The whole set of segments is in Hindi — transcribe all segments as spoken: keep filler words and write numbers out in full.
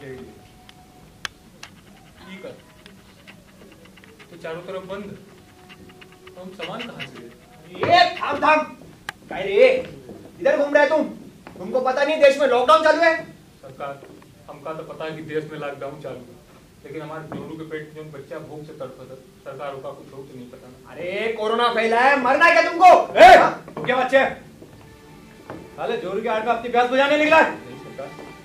ले लिए, ठीक है तो चारों तरफ बंद, तो हम सामान कहाँ से ले? ये थाम थाम काय रे, इधर घूम रहे तुम? तुमको पता नहीं देश में लॉकडाउन चालू है? सरकार हमका तो पता है कि देश में लॉकडाउन चालू है, लेकिन हमारे जोरू के पेट में जो बच्चा भूख से तड़पता, सरकार का कुछ हो तो नहीं पता ना। अरे कोरोना फैला है, मरना है क्या तुमको? ए, तुम क्या बच्चे साले जोरू के आड़ में अपनी प्यास बुझाने निकला? नहीं सरकार।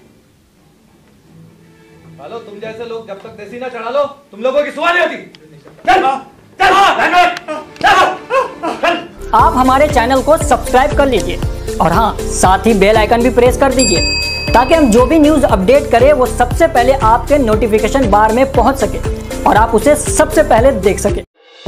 हेलो, तुम जैसे लोग जब तक देसी ना चढ़ा लो तुम लोगों की सुबह नहीं होती। चल चल चल। आप हमारे चैनल को सब्सक्राइब कर लीजिए और हाँ साथ ही बेल आइकन भी प्रेस कर दीजिए ताकि हम जो भी न्यूज़ अपडेट करें वो सबसे पहले आपके नोटिफिकेशन बार में पहुंच सके और आप उसे सबसे पहले देख सके।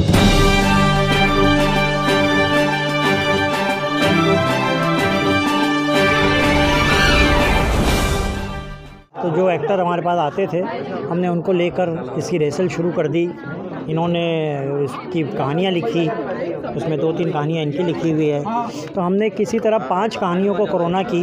तो जो एक्टर हमारे पास आते थे हमने उनको लेकर इसकी रिहर्सल शुरू कर दी। इन्होंने इसकी कहानियाँ लिखी, उसमें दो तीन कहानियाँ इनकी लिखी हुई है। तो हमने किसी तरह पांच कहानियों को कोरोना की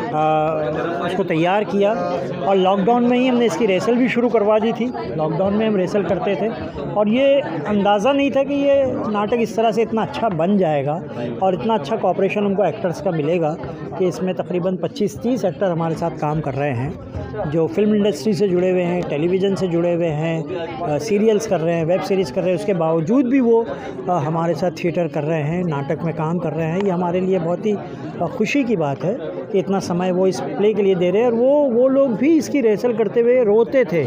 आ, उसको तैयार किया और लॉकडाउन में ही हमने इसकी रिहर्सल भी शुरू करवा दी थी। लॉकडाउन में हम रिहर्सल करते थे और ये अंदाज़ा नहीं था कि ये नाटक इस तरह से इतना अच्छा बन जाएगा और इतना अच्छा कॉपरेशन हमको एक्टर्स का मिलेगा कि इसमें तकरीबन पच्चीस तीस एक्टर हमारे साथ काम कर रहे हैं जो फिल्म इंडस्ट्री से जुड़े हुए हैं, टेलीविज़न से जुड़े हुए हैं, सीरियल्स कर रहे हैं, वेब सीरीज़ कर रहे हैं। उसके बावजूद भी वो आ, हमारे साथ थिएटर कर रहे हैं, नाटक में काम कर रहे हैं। ये हमारे लिए बहुत ही खुशी की बात है कि इतना समय वो इस प्ले के लिए दे रहे हैं। और वो वो लोग भी इसकी रिहर्सल करते हुए रोते थे।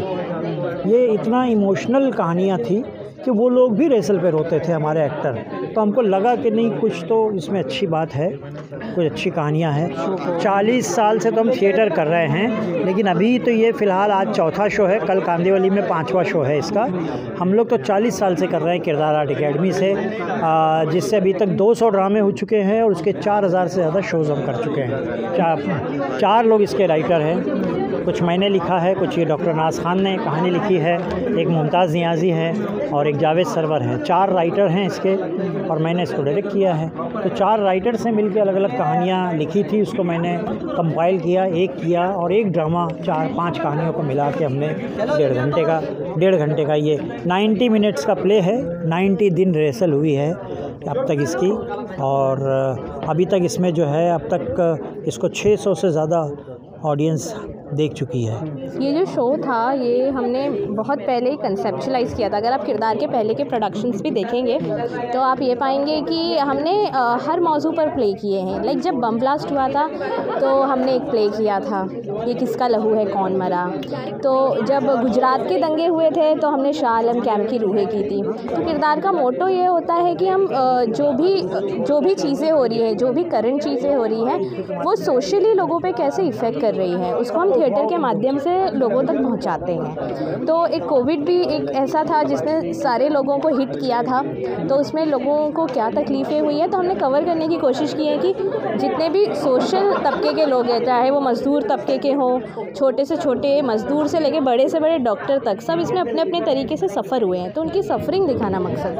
ये इतना इमोशनल कहानियाँ थी कि वो लोग भी रिहर्सल पे रोते थे हमारे एक्टर। तो हमको लगा कि नहीं कुछ तो इसमें अच्छी बात है, कुछ अच्छी कहानियाँ हैं। चालीस साल से तो हम थिएटर कर रहे हैं, लेकिन अभी तो ये फ़िलहाल आज चौथा शो है, कल कांदिवली में पांचवा शो है इसका। हम लोग तो चालीस साल से कर रहे हैं किरदार आर्ट एकेडमी से, जिससे अभी तक दो सौ ड्रामे हो चुके हैं और उसके चार हज़ार से ज़्यादा शोज़ हम कर चुके हैं। चार चार लोग इसके राइटर हैं, कुछ मैंने लिखा है, कुछ ये डॉक्टर नाज खान ने कहानी लिखी है, एक मुमताज़ नियाज़ी है और एक जावेद सरवर है। चार राइटर हैं इसके और मैंने इसको डायरेक्ट किया है। तो चार राइटर से मिलकर अलग अलग कहानियाँ लिखी थी, उसको मैंने कंपाइल किया, एक किया और एक ड्रामा चार पांच कहानियों को मिला के हमने डेढ़ घंटे का डेढ़ घंटे का ये नब्बे मिनट्स का प्ले है। नब्बे दिन रिहर्सल हुई है अब तक इसकी और अभी तक इसमें जो है अब तक इसको छह सौ से ज़्यादा ऑडियंस देख चुकी है। ये जो शो था ये हमने बहुत पहले ही कंसेप्चुलाइज़ किया था। अगर आप किरदार के पहले के प्रोडक्शंस भी देखेंगे तो आप ये पाएंगे कि हमने आ, हर मौजू पर प्ले किए हैं। लाइक जब बम ब्लास्ट हुआ था तो हमने एक प्ले किया था, ये किसका लहू है कौन मरा। तो जब गुजरात के दंगे हुए थे तो हमने शाह आलम कैंप की रूहें की थी। तो किरदार का मोटो ये होता है कि हम आ, जो भी जो भी चीज़ें हो रही हैं, जो भी करंट चीज़ें हो रही हैं, वो सोशली लोगों पर कैसे इफ़ेक्ट कर रही हैं, उसको हम थिएटर के माध्यम से लोगों तक पहुंचाते हैं। तो एक कोविड भी एक ऐसा था जिसने सारे लोगों को हिट किया था, तो उसमें लोगों को क्या तकलीफ़ें हुई हैं तो हमने कवर करने की कोशिश की है कि जितने भी सोशल तबके के लोग हैं, चाहे वो मज़दूर तबके के हों, छोटे से छोटे मज़दूर से लेके बड़े से बड़े डॉक्टर तक, सब इसमें अपने अपने तरीके से सफ़र हुए हैं। तो उनकी सफरिंग दिखाना मकसद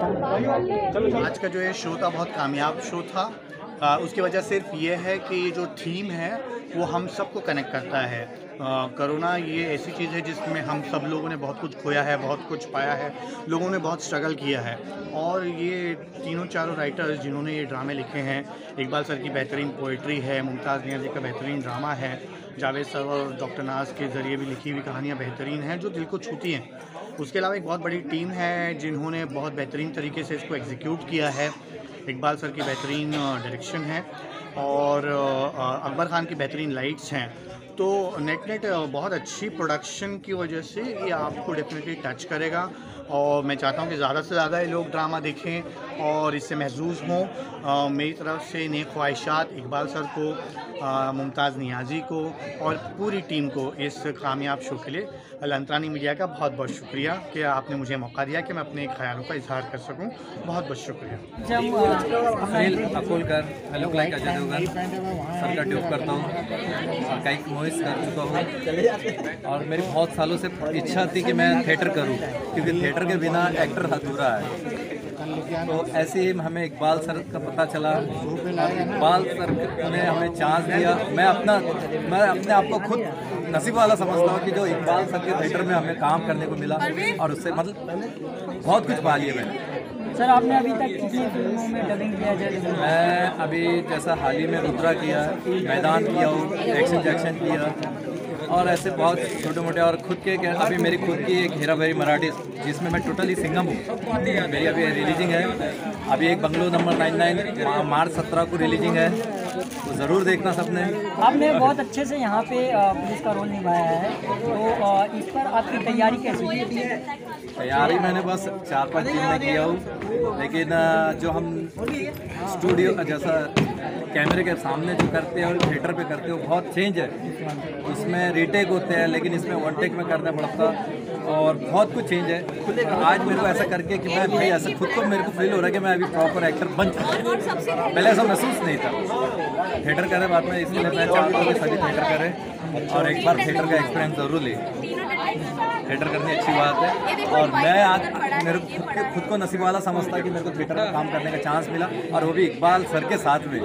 था। आज का जो ये शो था बहुत कामयाब शो था। आ, उसकी वजह सिर्फ ये है कि ये जो थीम है वो हम सबको कनेक्ट करता है। कोरोना ये ऐसी चीज़ है जिसमें हम सब लोगों ने बहुत कुछ खोया है, बहुत कुछ पाया है, लोगों ने बहुत स्ट्रगल किया है। और ये तीनों चारों राइटर्स जिन्होंने ये ड्रामे लिखे हैं, इकबाल सर की बेहतरीन पोइट्री है, मुमताज़ नियाज़ी का बेहतरीन ड्रामा है, जावेद सर और डॉक्टर नाज के ज़रिए भी लिखी हुई कहानियाँ बेहतरीन हैं जो दिल को छूती हैं। उसके अलावा एक बहुत बड़ी टीम है जिन्होंने बहुत बेहतरीन तरीके से इसको एग्जीक्यूट किया है। इकबाल सर की बेहतरीन डायरेक्शन है और अकबर खान की बेहतरीन लाइट्स हैं। तो नेट नेट बहुत अच्छी प्रोडक्शन की वजह से ये आपको डेफिनेटली टच करेगा और मैं चाहता हूँ कि ज़्यादा से ज़्यादा ये लोग ड्रामा देखें और इससे महसूस हों। मेरी तरफ से नेक ख्वाहिशात इकबाल सर को, मुमताज़ नियाज़ी को और पूरी टीम को इस कामयाब शो के लिए। लंतरानी मीडिया का बहुत बहुत शुक्रिया कि आपने मुझे मौका दिया कि मैं अपने ख्यालों का इजहार कर सकूं। बहुत बहुत शुक्रिया। Sunil Akolkar, hello like Ajay Devgan sir का ट्यूब करता हूँ, कई मूवीज़ कर चुका हूँ और मेरी बहुत सालों से इच्छा थी कि मैं थिएटर करूँ क्योंकि थिएटर के बिना एक्टर अधूरा है। तो ऐसे ही हमें इकबाल सर का पता चला, इकबाल सर ने हमें चांस दिया। मैं अपना मैं अपने आप को खुद नसीब वाला समझता हूँ कि जो इकबाल सर के थिएटर में हमें काम करने को मिला और उससे मतलब बहुत कुछ पा लिया मैंने। सर आपने अभी तक कितनी फिल्मों में डबिंग किया है? मैं अभी जैसा हाल ही में रुद्रा किया, मैदान किया हूँ, एक्शन जैक्शन किया और ऐसे बहुत छोटे मोटे और खुद के क्या अभी मेरी खुद की एक हेरा फेरी मराठी जिसमें मैं टोटली सिंगम हूँ, मेरी अभी रिलीजिंग है। अभी एक bungalow number nine nine March सत्रह को रिलीजिंग है, तो ज़रूर देखना सबने। आपने बहुत अच्छे से यहाँ पे पुलिस का रोल निभाया है, तो इस पर आपकी तैयारी कैसी थी? तैयारी मैंने बस चार पाँच दिन में किया हूँ, लेकिन जो हम स्टूडियो जैसा कैमरे के सामने जो करते हैं और थिएटर पे करते हो बहुत चेंज है। उसमें रीटेक होते हैं लेकिन इसमें वन टेक में करना पड़ता और बहुत कुछ चेंज है। आज मेरे को ऐसा करके कि मैं भाई ऐसा खुद को मेरे को फील हो रहा है कि मैं अभी प्रॉपर एक्टर बन चुका हूँ। पहले ऐसा महसूस नहीं था। थिएटर करे बाद में, इसलिए मैं चाहता हूँ कि सभी थिएटर करें और एक बार थिएटर का एक्सपीरियंस ज़रूर ले। थिएटर करनी अच्छी बात है और मैं आज मेरे खुद के खुद को नसीब वाला समझता है कि मेरे को थिएटर में काम करने का चांस मिला और वो भी इकबाल सर के साथ में।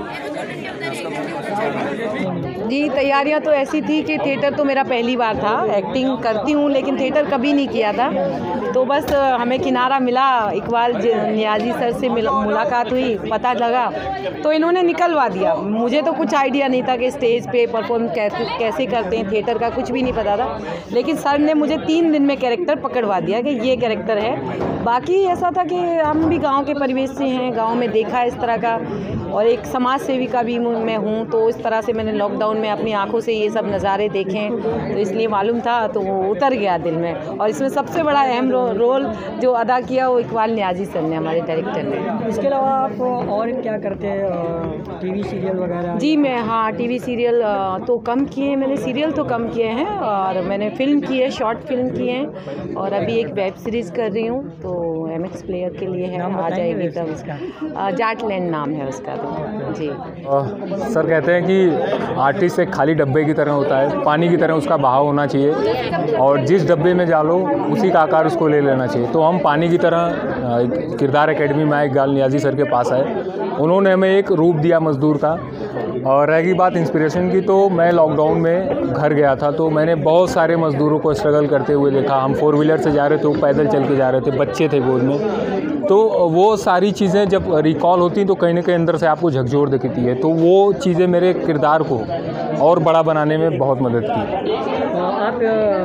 जी तैयारियां तो ऐसी थी कि थिएटर तो मेरा पहली बार था, एक्टिंग करती हूँ लेकिन थिएटर कभी नहीं किया था। तो बस हमें किनारा मिला, इकबाल नियाजी सर से मुलाकात हुई, पता लगा तो इन्होंने निकलवा दिया। मुझे तो कुछ आइडिया नहीं था कि स्टेज पे परफॉर्म कैसे कैसे करते हैं, थिएटर का कुछ भी नहीं पता था, लेकिन सर ने मुझे तीन दिन में कैरेक्टर पकड़वा दिया कि ये कैरेक्टर है। बाकी ऐसा था कि हम भी गांव के परिवेश से हैं, गांव में देखा है इस तरह का, और एक समाज सेविका भी मैं हूँ, तो इस तरह से मैंने लॉकडाउन में अपनी आंखों से ये सब नज़ारे देखे, तो इसलिए मालूम था, तो वो उतर गया दिल में। और इसमें सबसे बड़ा अहम रो, रोल जो अदा किया वो इकबाल नियाजी सर ने, हमारे डायरेक्टर ने। इसके अलावा आप और क्या करते हैं, टीवी सीरियल वगैरह? जी मैं हाँ टीवी सीरियल तो कम किए, मैंने सीरियल तो कम किए हैं और मैंने फिल्म की है, शॉर्ट फिल्म की है और अभी एक वेब सीरीज़ कर रही हूँ, तो एम एक्स प्लेयर के लिए है, आ जाएगी तब। उसका जाटलैंड नाम है उसका। तो जी आ, सर कहते हैं कि आर्टिस्ट एक खाली डब्बे की तरह होता है, पानी की तरह उसका बहाव होना चाहिए और जिस डब्बे में डालो उसी का आकार उसको ले लेना चाहिए। तो हम पानी की तरह किरदार एकेडमी में इकबाल नियाजी सर के पास आए, उन्होंने हमें एक रूप दिया मजदूर का। और रही बात इंस्पिरेशन की, तो मैं लॉकडाउन में घर गया था, तो मैंने बहुत सारे मज़दूरों को स्ट्रगल करते हुए देखा। हम फोर व्हीलर से जा रहे थे, वो पैदल चल के जा रहे थे, बच्चे थे गोद में, तो वो सारी चीज़ें जब रिकॉल होती तो कहीं ना कहीं अंदर से आपको झकझोर दिखती है। तो वो चीज़ें मेरे किरदार को और बड़ा बनाने में बहुत मदद की। आप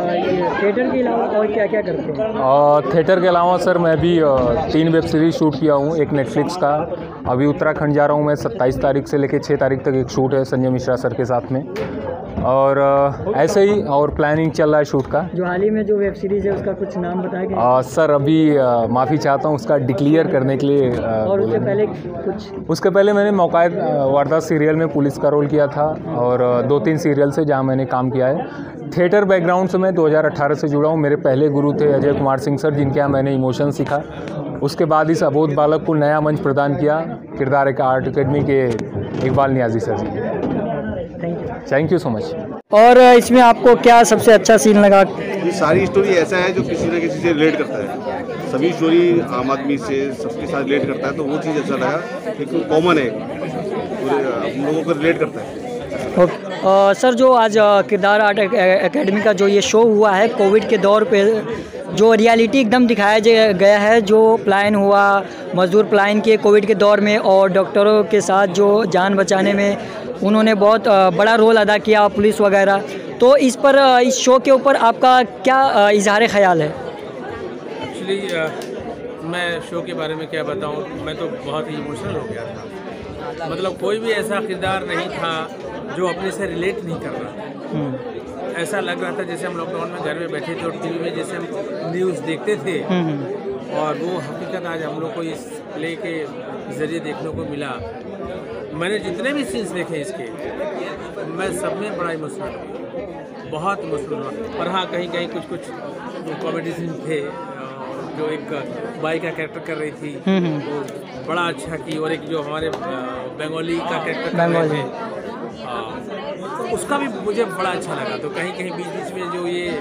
थिएटर के अलावा और क्या क्या करते हैं? थिएटर के अलावा सर मैं भी तीन वेब सीरीज़ शूट किया हूँ, एक नेटफ्लिक्स का, अभी उत्तराखंड जा रहा हूँ मैं, सत्ताईस तारीख से लेकर छः तारीख तक एक शूट है संजय मिश्रा सर के साथ में, और ऐसे ही और प्लानिंग चल रहा है शूट का। जो हाल ही में जो वेब सीरीज़ है उसका कुछ नाम बताएंगे? सर अभी माफ़ी चाहता हूँ उसका डिक्लेयर करने के लिए। आ, और उससे पहले कुछ? उसके पहले मैंने मौकायद वारदात सीरियल में पुलिस का रोल किया था और दो तीन सीरियल से जहाँ मैंने काम किया है। थिएटर बैकग्राउंड से मैं दो हज़ार अठारह से जुड़ा हूँ। मेरे पहले गुरु थे अजय कुमार सिंह सर, जिनके यहाँ मैंने इमोशन सीखा। उसके बाद इस अबोध बालक को नया मंच प्रदान किया किरदार एक आर्ट अकेडमी के Iqbal Niazi sir ji. Thank you so much. और इसमें आपको क्या सबसे अच्छा सीन लगा? ये सारी स्टोरी ऐसा है जो किसी न किसी से रिलेट करता है, सभी स्टोरी आम आदमी से सबके साथ रिलेट करता है, तो वो चीज़ अच्छा लगा कि कॉमन है, हम लोगों को रिलेट करता है। ओके सर, जो आज किरदार आर्ट एकेडमी का जो ये शो हुआ है, कोविड के दौर पे जो रियलिटी एकदम दिखाया गया है, जो प्लान हुआ, मजदूर प्लान किए कोविड के दौर में, और डॉक्टरों के साथ जो जान बचाने में उन्होंने बहुत बड़ा रोल अदा किया, पुलिस वगैरह, तो इस पर इस शो के ऊपर आपका क्या इजहार ख्याल है? एक्चुअली मैं शो के बारे में क्या बताऊं, मैं तो बहुत ही इमोशनल हो गया था। मतलब कोई भी ऐसा किरदार नहीं था जो अपने से रिलेट नहीं कर रहा था। ऐसा लग रहा था जैसे हम लॉकडाउन में घर में बैठे थे और टीवी में जैसे हम न्यूज़ देखते थे, और वो हकीकत आज हम लोग को इस प्ले के ज़रिए देखने को मिला। मैंने जितने भी सीन्स देखे इसके, मैं सब में बड़ा इमोशनल हुआ, बहुत इमोशनल हुआ। और हाँ, कहीं कहीं कुछ कुछ जो कॉमेडी सीन थे, जो एक बाई का कैरेक्टर कर रही थी वो बड़ा अच्छा की, और एक जो हमारे बंगाली का कैरेक्टर कर रहे थे उसका भी मुझे बड़ा अच्छा लगा। तो कहीं कहीं बीच बीच में जो ये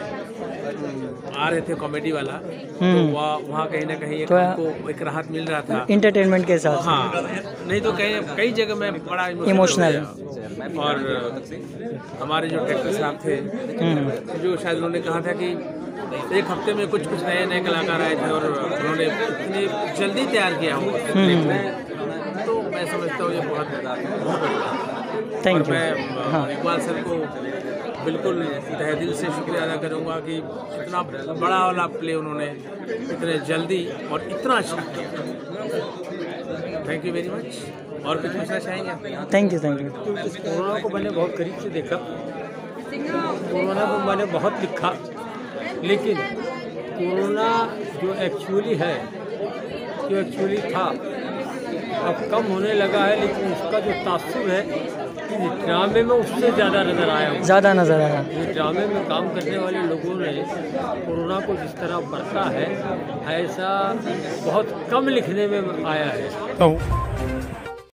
आ रहे थे कॉमेडी वाला, तो वहाँ वहाँ कहीं ना कहीं एक हमको एक राहत मिल रहा था इंटरटेनमेंट के साथ। हाँ, नहीं तो कहीं कई जगह में बड़ा इमोशनल और हमारे जो डायरेक्टर साहब थे, जो शायद उन्होंने कहा था कि एक हफ्ते में कुछ कुछ नए नए कलाकार आए थे और उन्होंने इतनी जल्दी तैयार किया हो, तो मैं समझता हूँ ये बहुत बहुत थैंक यू। मैं हाँ। इकबाल सर को बिल्कुल तहे दिल से शुक्रिया अदा करूँगा कि इतना बड़ा वाला प्ले उन्होंने इतने जल्दी और इतना अच्छा किया। Thank you very much. और कुछ पूछना चाहेंगे? Thank you thank you. Corona को मैंने बहुत करीब से देखा, कोरोना को मैंने बहुत लिखा, लेकिन कोरोना जो एक्चुअली है, जो एक्चुअली था, अब कम होने लगा है, लेकिन उसका जो तासुर है ड्रामे में उससे ज़्यादा नज़र आया। ज़्यादा नज़र आया। ड्रामे में काम करने वाले लोगों ने कोरोना को जिस तरह बरता है, ऐसा बहुत कम लिखने में आया है।